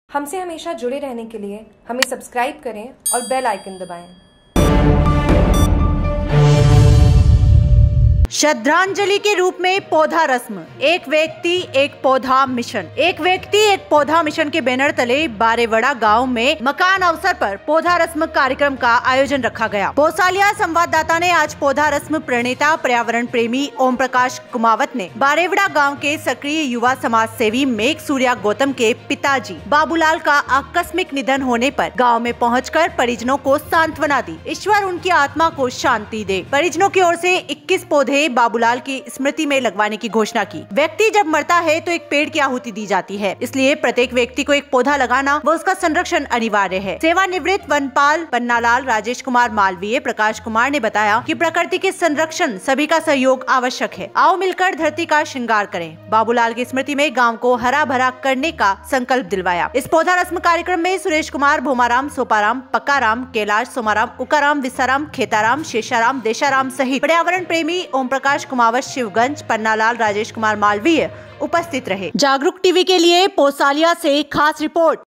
हमसे हमेशा जुड़े रहने के लिए हमें सब्सक्राइब करें और बेल आइकन दबाएं। श्रद्धांजलि के रूप में पौधा रस्म, एक व्यक्ति एक पौधा मिशन। एक व्यक्ति एक पौधा मिशन के बैनर तले बारेवड़ा गांव में मकान अवसर पर पौधा रस्म कार्यक्रम का आयोजन रखा गया। पोसालिया संवाददाता ने आज पौधा रस्म प्रणेता पर्यावरण प्रेमी ओम प्रकाश कुमावत ने बारेवड़ा गांव के सक्रिय युवा समाज सेवी मेघ सूर्या गौतम के पिताजी बाबूलाल का आकस्मिक निधन होने पर गाँव में पहुँच परिजनों को सांत्वना दी। ईश्वर उनकी आत्मा को शांति दे। परिजनों की ओर से 21 पौधे बाबूलाल की स्मृति में लगवाने की घोषणा की। व्यक्ति जब मरता है तो एक पेड़ की आहुति दी जाती है, इसलिए प्रत्येक व्यक्ति को एक पौधा लगाना व उसका संरक्षण अनिवार्य है। सेवानिवृत्त वनपाल पन्नालाल राजेश कुमार मालवीय प्रकाश कुमार ने बताया कि प्रकृति के संरक्षण सभी का सहयोग आवश्यक है। आओ मिलकर धरती का श्रृंगार करें। बाबूलाल की स्मृति में गाँव को हरा भरा करने का संकल्प दिलवाया। इस पौधा रस्म कार्यक्रम में सुरेश कुमार, भोमाराम, सोपाराम, पक्काराम, कैलाश, सोमाराम, उकाराम, विसाराम, खेताराम, शेषाराम, देशाराम सहित पर्यावरण प्रेमी ओम प्रकाश कुमावत, शिवगंज, पन्नालाल, राजेश कुमार मालवीय उपस्थित रहे। जागरूक टीवी के लिए पोसालिया से खास रिपोर्ट।